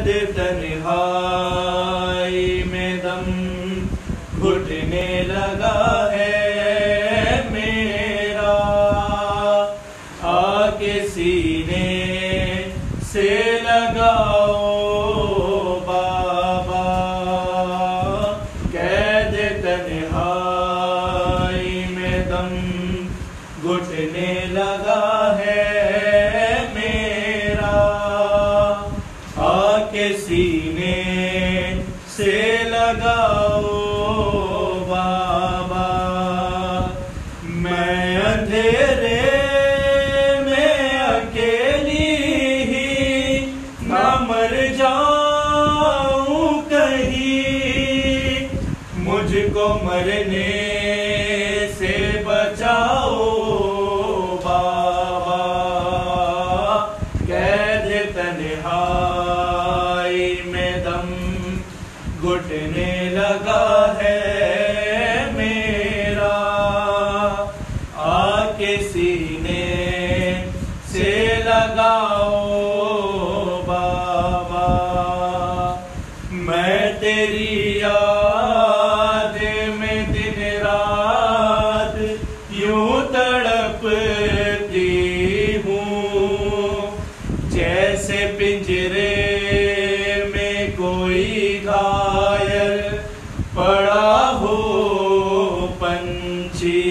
तन्हाई में दम घुटने लगा है मेरा, आके सीने से लगाओ बाबा, कैद तन्हाई में दम घुटने लगा है मेरा, आके सीने से लगाओ बाबा। मैं अंधेरे में अकेली ही ना मर जाऊं कहीं, मुझको मरने से बचाओ बाबा, कैद तन्हाई में दम घुटने लगा है मेरा, आके सीने से लगाओ बाबा। मैं तेरी याद में दिन रात यूं तड़पती हूँ, जैसे पिंजरे में कोई घायल पड़ा हो पंछी।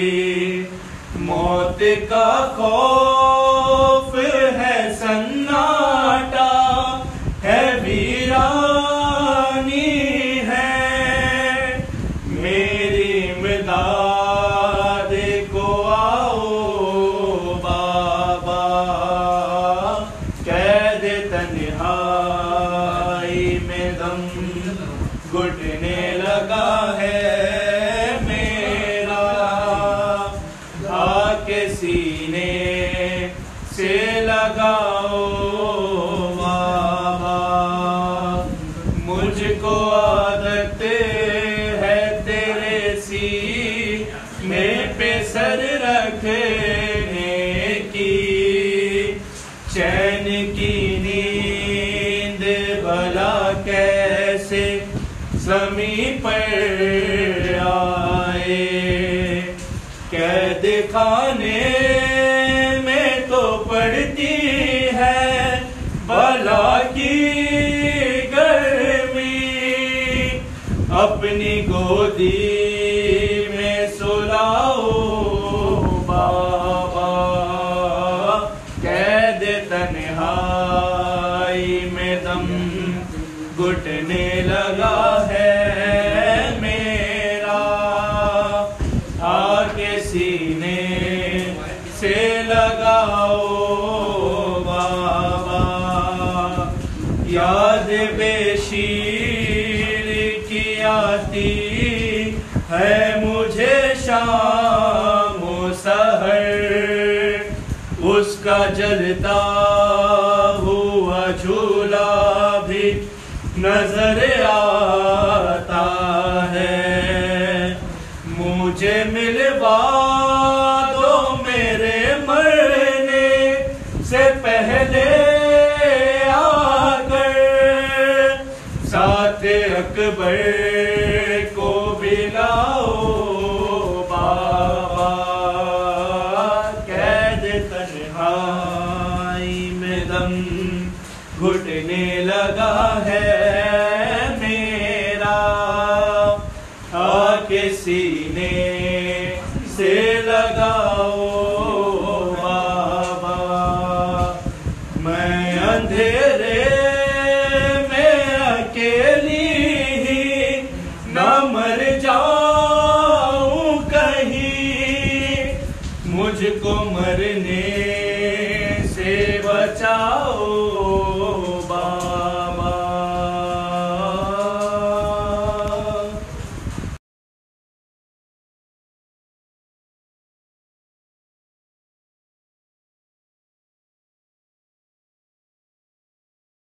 मौत का खौफ है सन्नाटा है, वीरानी है, मेरी इमदाद को आओ बाबा, कैद तन्हाई में दम घुटने लगा है मेरा, आके सीने से लगाओ बाबा। मुझको आदत है तेरे सीने पे सर रखने की, चैन की नींद भला कैसे ज़मीं पर आए, कैद खाने में तो पड़ती है भला की गर्मी, अपनी गोदी में सुलाओ बाबा, कैद तन्हाई में दम घुटने लगा है मेरा, आके सीने से लगाओ बाबा। याद बेशीर की आती है मुझे शाम सहर, उसका जलता हुआ झूला भी नजर आता है। मुझे मिलवा दो मेरे मरने से पहले आकर, साथ अकबर को भी लाओ बाबा, कैद तन्हाई में दम घुटने लगा है मेरा, आके सीने से लगाओ बाबा। मैं अंधेरे में अकेली ही न मर जाऊं कहीं, मुझको मरने